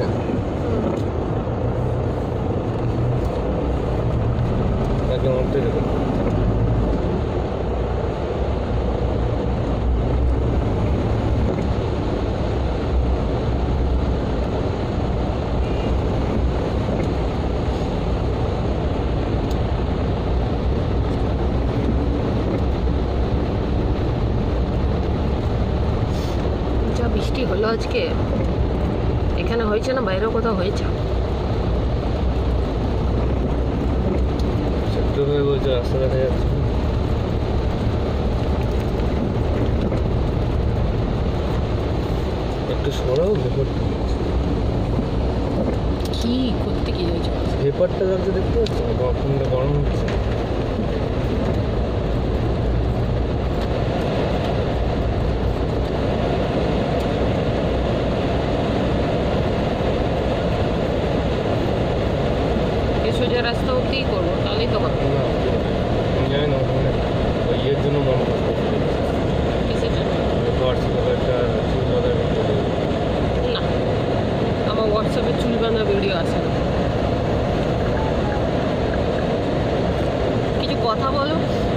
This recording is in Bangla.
হচ্ছে একদম উঠতে দেখুন। যা বৃষ্টি হলো আজকে, এখানে হয়েছে না বাইরেও কোথাও হয়েছে? সেক্টর হয়ে বলছে রাস্তা দেখা যাচ্ছে। একটু সরাও ভেপারটা, কি করতে কি হয়েছে? ভেপারটা যাচ্ছে দেখতে পাচ্ছ, ফোনটা গরম হচ্ছে। সোজা রাস্তা অব্দিই করবো, তাহলেই তো হবে। না আমি জানি না ওখানে ওই ইয়ের জন্য মন কষ্ট হচ্ছে। কিসের জন্য? হোয়াটসঅ্যাপে একটা চুল বাঁধার ভিডিও দেবে। না, আমার হোয়াটসঅ্যাপে চুল বাঁধা ভিডিও আছে না। কিছু কথা বলো।